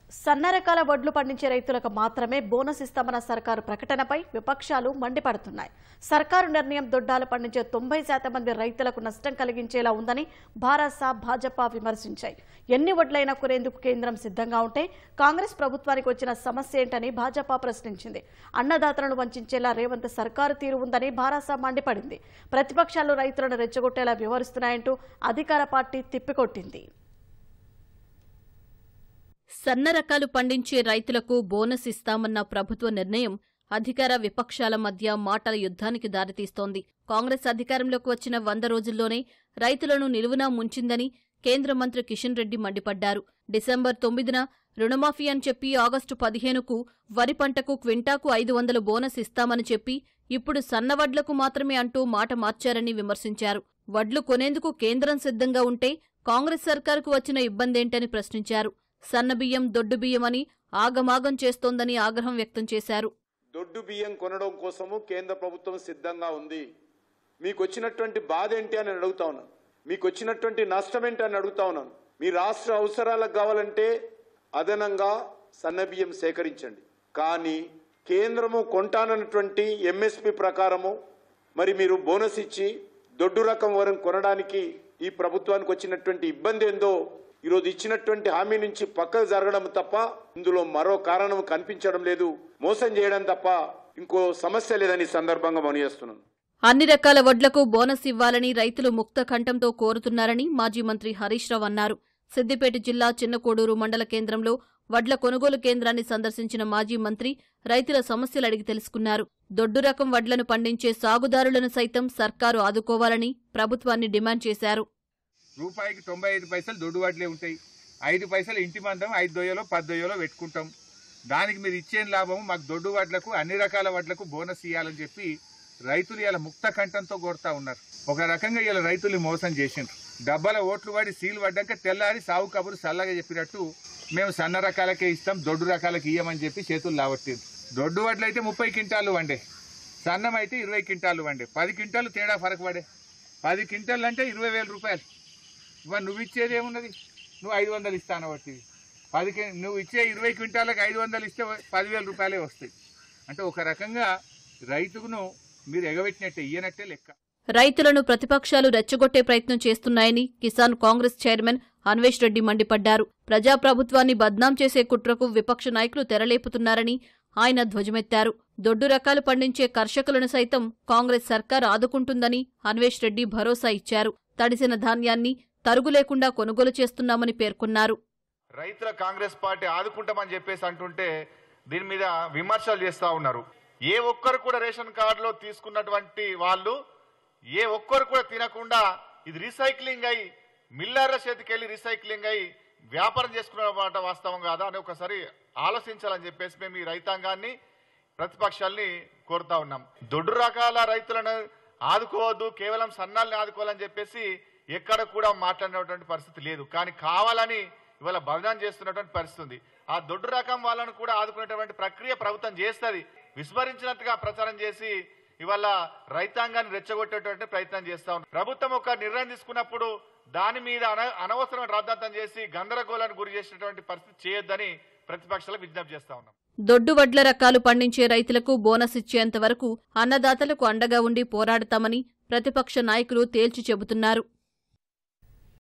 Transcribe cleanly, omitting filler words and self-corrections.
సన్న రకాల వడ్లు పండించే రైతులకు మాత్రమే బోనస్ ఇస్తామన్న సర్కారు ప్రకటనపై విపక్షాలు మండిపడుతున్నాయి. సర్కారు నిర్ణయం దొడ్డాలు పండించే 90% మంది రైతులకు నష్టం కలిగించేలా ఉందని భారసా భాజపా విమర్శించాయి. ఎన్ని వడ్లైనా కొనేందుకు కేంద్రం సిద్ధంగా ఉంటే కాంగ్రెస్ ప్రభుత్వానికి వచ్చిన సమస్య ఏంటని భాజపా ప్రశ్నించింది. అన్నదాతలను వంచేలా రేవంత్ సర్కారు తీరు ఉందని భారసా మండిపడింది. ప్రతిపక్షాలు రైతులను రెచ్చగొట్టేలా వ్యవహరిస్తున్నాయంటూ అధికార పార్టీ తిప్పికొట్టింది. సన్న రకాలు పండించే రైతులకు బోనస్ ఇస్తామన్న ప్రభుత్వ నిర్ణయం అధికార విపక్షాల మధ్య మాటల యుద్ధానికి దారితీస్తోంది. కాంగ్రెస్ అధికారంలోకి వచ్చిన 100 రోజుల్లోనే రైతులను నిలువునా ముంచిందని కేంద్ర మంత్రి కిషన్ రెడ్డి మండిపడ్డారు. డిసెంబర్ 9న రుణమాఫీ అని చెప్పి ఆగస్టు 15కు వరి పంటకు క్వింటాకు 500 బోనస్ ఇస్తామని చెప్పి ఇప్పుడు సన్నవడ్లకు మాత్రమే అంటూ మాట మార్చారని విమర్శించారు. వడ్లు కొనేందుకు కేంద్రం సిద్ధంగా ఉంటే కాంగ్రెస్ సర్కారుకు వచ్చిన ఇబ్బందేంటని ప్రశ్నించారు. సన్నబియ్యం దొడ్డు బియ్యమని ఆగమాగం చేస్తోందని ఆగ్రహం వ్యక్తం చేశారు. దొడ్డు బియ్యం కొనడం కోసము కేంద్ర ప్రభుత్వం సిద్ధంగా ఉంది. మీకు వచ్చినటువంటి బాధ ఏంటి అని అడుగుతా ఉన్నాను. మీకు వచ్చినటువంటి నష్టం ఏంటి అని అడుగుతా ఉన్నాను. మీ రాష్ట్ర అవసరాలకు కావాలంటే అదనంగా సన్నబియ్యం సేకరించండి. కానీ కేంద్రము కొంటానన్నటువంటి ఎంఎస్పి ప్రకారము మరి మీరు బోనస్ ఇచ్చి దొడ్డు రకం వరం కొనడానికి ఈ ప్రభుత్వానికి వచ్చినటువంటి ఇబ్బంది ఏందో ఈరోజు ఇచ్చినటువంటి హామీ నుంచి పక్కకు జరగడం తప్ప ఇందులో మరో కారణం కనిపించడం లేదు. మోసం చేయడం తప్ప ఇంకో సమస్య లేదని సందర్భంగా మనవిస్తున్నాను. అన్ని రకాల వడ్లకు బోనస్ ఇవ్వాలని రైతులు ముక్త కంఠంతో కోరుతున్నారని మాజీ మంత్రి హరీష్ రావు అన్నారు. సిద్దిపేట జిల్లా చిన్నకోడూరు మండల కేంద్రంలో వడ్ల కొనుగోలు కేంద్రాన్ని సందర్శించిన మాజీ మంత్రి రైతుల సమస్యలు అడిగి తెలుసుకున్నారు. దొడ్డు రకం వడ్లను పండించే సాగుదారులను సైతం సర్కారు ఆదుకోవాలని ప్రభుత్వాన్ని డిమాండ్ చేశారు. రూపాయికి 95 పైసలు దొడ్డు వడ్లే ఉంటాయి. 5 పైసలు ఇంటి మందం 5 దొయ్యలో 10 దొయ్యలో పెట్టుకుంటాం. దానికి మీరు ఇచ్చే లాభం మాకు దొడ్డు వడ్లకు అన్ని రకాల వడ్లకు బోనస్ ఇవ్వాలని చెప్పి రైతులు ఇలా ముక్త కంఠంతో కొడతా ఉన్నారు. ఒక రకంగా ఇలా రైతులు మోసం చేసిండ్రు. డబ్బాల ఓట్లు పడి సీలు పడ్డాక తెల్లారి సాగు కబురు సల్లగా చెప్పినట్టు మేము సన్న రకాలకే ఇస్తాం దొడ్డు రకాలకి ఇయ్యమని చెప్పి చేతులు లావట్టిండ్రు. దొడ్డు వడ్లు అయితే 30 క్వింటాలు వండే, సన్నం అయితే 20 క్వింటాలు వండే. 10 క్వింటాలు తేడా ఫరక పడే. 10 క్వింటాలు అంటే 20,000 రూపాయలు. ఇవాళ నువ్వు ఇచ్చేది ఏమున్నది? నువ్వు 500 ఇస్తాను బట్టివి. నువ్వు ఇచ్చే 20 క్వింటాలకు 500 ఇస్తే 10,000 రూపాయలే వస్తాయి. అంటే ఒక రకంగా రైతును మీరు ఎగబెట్టినట్టే, ఇయ్యనట్టే లెక్క. రైతులను ప్రతిపక్షాలు రెచ్చగొట్టే ప్రయత్నం చేస్తున్నాయని కిసాన్ కాంగ్రెస్ చైర్మన్ అన్వేష్ రెడ్డి మండిపడ్డారు. ప్రజాప్రభుత్వాన్ని బద్నాం చేసే కుట్రకు విపక్ష నాయకులు తెరలేపుతున్నారని ఆయన ధ్వజమెత్తారు. దొడ్డు రకాలు పండించే కర్షకులను సైతం కాంగ్రెస్ సర్కార్ ఆదుకుంటుందని అన్వేష్ రెడ్డి భరోసా ఇచ్చారు. తడిసిన ధాన్యాన్ని తరుగు లేకుండా కొనుగోలు చేస్తున్నామని పేర్కొన్నారు. రైతుల కాంగ్రెస్ పార్టీ ఆదుకుంటామని చెప్పేసి అంటుంటే దీని మీద విమర్శలు చేస్తా ఉన్నారు. ఏ ఒక్కరు కూడా రేషన్ కార్డులో తీసుకున్నటువంటి వాళ్ళు ఏ ఒక్కరు కూడా తినకుండా ఇది రీసైక్లింగ్ అయి మిల్లర్ల చేతికెళ్ళి రీసైక్లింగ్ అయి వ్యాపారం చేసుకున్న మాట వాస్తవం కాదా అని ఒకసారి ఆలోచించాలని చెప్పేసి మేము ఈ రైతాంగాన్ని ప్రతిపక్షాల్ని కోరుతా ఉన్నాం. దొడ్డు రకాల రైతులను ఆదుకోవద్దు, కేవలం సన్నాల్ని ఆదుకోవాలని చెప్పేసి ఎక్కడ కూడా మాట్లాడినటువంటి పరిస్థితి లేదు. కానీ కావాలని ఇవాళ బదనాం చేస్తున్నటువంటి పరిస్థితి ఉంది. ఆ దొడ్డు రకం వాళ్ళను కూడా ఆదుకునేటువంటి ప్రక్రియ ప్రభుత్వం చేస్తుంది. విస్మరించినట్టుగా ప్రచారం చేసి ఇవాళ రైతాంగాన్ని రెచ్చగొట్టేటువంటి ప్రయత్నం చేస్తా ఉంది. ప్రభుత్వం ఒక నిర్ణయం తీసుకున్నప్పుడు దాని మీద అనవసరమైన రాద్ధాంతం చేసి గందరగోళానికి గురి చేసేటువంటి పరిస్థితి చేయొద్దని ప్రతిపక్షాలకు విజ్ఞప్తి చేస్తా ఉన్నాం. దొడ్డు వడ్ల రకాలు పండించే రైతులకు బోనస్ ఇచ్చేంత వరకు అన్నదాతలకు అండగా ఉండి పోరాడతామని ప్రతిపక్ష నాయకులు తేల్చి చెబుతున్నారు.